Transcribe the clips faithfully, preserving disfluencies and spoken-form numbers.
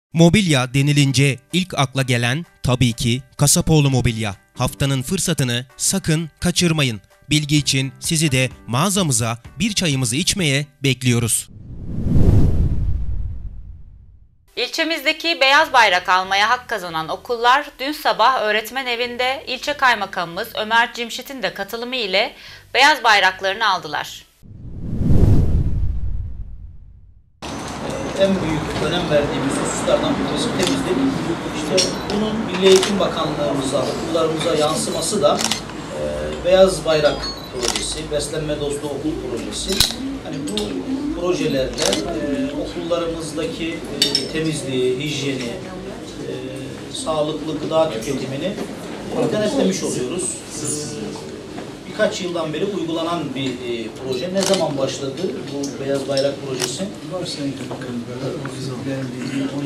Mobilya denilince ilk akla gelen tabii ki Kasapoğlu Mobilya. Haftanın fırsatını sakın kaçırmayın. Bilgi için sizi de mağazamıza bir çayımızı içmeye bekliyoruz. İlçemizdeki beyaz bayrak almaya hak kazanan okullar dün sabah öğretmen evinde ilçe kaymakamımız Ömer Cimşit'in de katılımı ile beyaz bayraklarını aldılar. En büyük önem verdiğimiz hususlardan birisi temizlik. İşte bunun Milli Eğitim Bakanlığımıza, okullarımıza yansıması da e, Beyaz Bayrak Projesi, Beslenme Dostu Okul Projesi. Hani bu projelerle e, okullarımızdaki e, temizliği, hijyeni, e, sağlıklı gıda tüketimini e, denetlemiş oluyoruz. E, Birkaç yıldan beri uygulanan bir e, proje. Ne zaman başladı bu Beyaz Bayrak Projesi? Var sayın Bakanım, on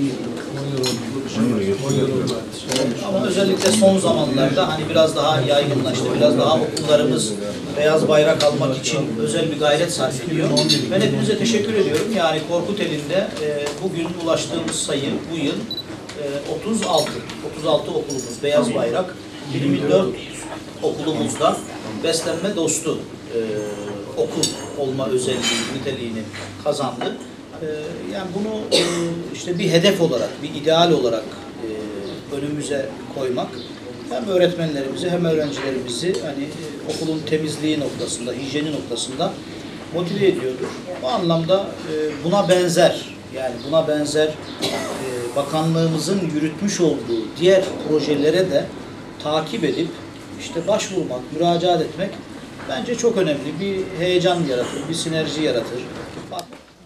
yıl oldu. Ama özellikle son zamanlarda hani biraz daha yaygınlaştı, biraz daha okullarımız beyaz bayrak almak için özel bir gayret sarf ediyor. Ben hepinize teşekkür ediyorum. Yani Korkuteli'nde e, bugün ulaştığımız sayı bu yıl e, otuz altı. otuz altı okulumuz beyaz bayrak, yirmi dört okulumuzda beslenme dostu e, okul olma özelliği, niteliğini kazandı. E, yani bunu e, işte bir hedef olarak, bir ideal olarak e, önümüze koymak hem öğretmenlerimizi hem öğrencilerimizi hani e, okulun temizliği noktasında, hijyeni noktasında motive ediyordur. Bu anlamda e, buna benzer, yani buna benzer e, bakanlığımızın yürütmüş olduğu diğer projelere de takip edip işte başvurmak, müracaat etmek bence çok önemli. Bir heyecan yaratır, bir sinerji yaratır. Bak.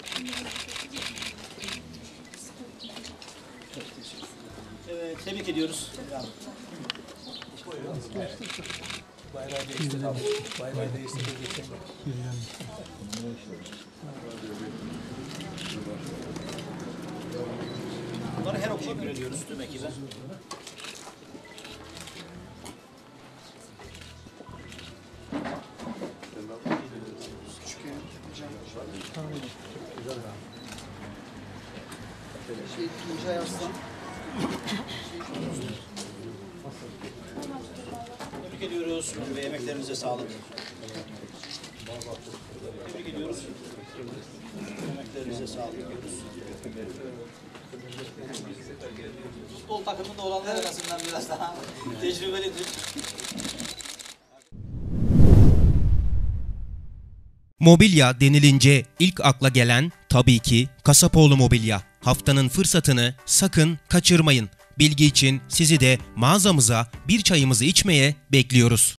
Evet, tebrik ediyoruz. Bayrağı değiştir abi. Bayrağı değiştir. Bunları her okula göre diyoruz tüm ekibe. Şey, Tuncay Aslan. Tebrik ediyoruz ve emeklerinize sağlık. Tebrik ediyoruz. Emeklerinize sağlık diyoruz. Futbol takımında olanlar arasından biraz daha tecrübelidir. Mobilya denilince ilk akla gelen tabii ki Kasapoğlu Mobilya. Haftanın fırsatını sakın kaçırmayın. Bilgi için sizi de mağazamıza bir çayımızı içmeye bekliyoruz.